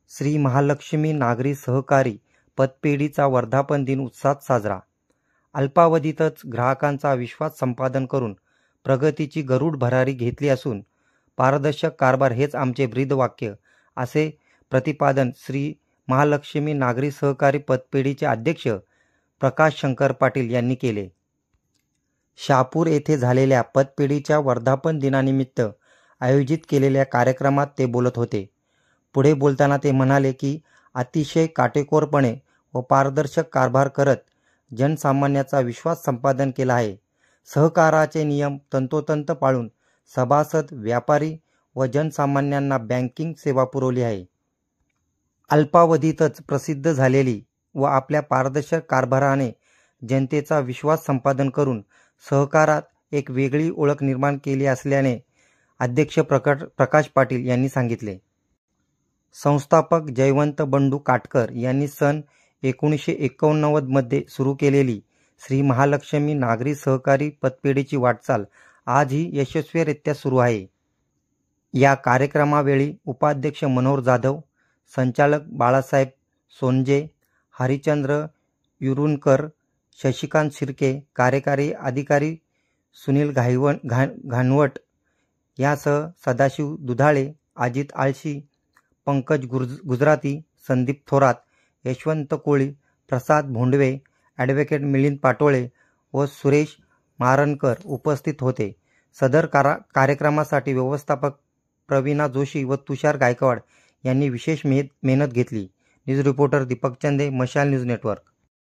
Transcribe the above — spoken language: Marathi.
श्री महालक्ष्मी नागरी सहकारी पतपेढीचा वर्धापन दिन उत्साहात साजरा। अल्पावधीतच ग्राहकांचा विश्वास संपादन करून प्रगतीची गरुड भरारी घेतली असून पारदर्शक कारभार हेच आमचे ब्रीद वाक्य असे प्रतिपादन श्री महालक्ष्मी नागरी सहकारी पतपेढीचे अध्यक्ष प्रकाश शंकर पाटील यांनी केले। शहापूर येथे झालेल्या पतपेढीच्या वर्धापन दिनानिमित्त आयोजित केलेल्या कार्यक्रमात ते बोलत होते। पुढे बोलताना ते म्हणाले की अतिशय काटेकोरपणे व पारदर्शक कारभार करत जनसामान्याचा विश्वास संपादन केला आहे। सहकाराचे नियम तंतोतंत पाळून सभासद, व्यापारी व जनसामान्यांना बँकिंग सेवा पुरवली आहे। अल्पावधीतच प्रसिद्ध झालेली व आपल्या पारदर्शक कारभाराने जनतेचा विश्वास संपादन करून सहकारात एक वेगळी ओळख निर्माण केली असल्याने अध्यक्ष प्रकाश पाटील यांनी सांगितले। संस्थापक जयवंत बंडू काटकर यांनी सन 1989 मध्ये सुरू केलेली श्री महालक्ष्मी नागरी सहकारी पतपेढीची वाटचाल आजही यशस्वीरित्या सुरू आहे। या कार्यक्रमावेळी उपाध्यक्ष मनोहर जाधव, संचालक बाळासाहेब सोनजे, हरिचंद्र युरुनकर, शशिकांत शिर्के, कार्यकारी अधिकारी सुनील घाणवट यासह सदाशिव दुधाळे, अजित आळशी, पंकज गुजराती, संदीप थोरात, यशवंत कोळी, प्रसाद भोंडवे, ॲडव्होकेट मिलिंद पाटोळे व सुरेश मारनकर उपस्थित होते। सदर कार्यक्रमासाठी व्यवस्थापक प्रवीणा जोशी व तुषार गायकवाड यांनी विशेष मेहनत घेतली। न्यूज रिपोर्टर दीपक चंदे, मशाल न्यूज नेटवर्क।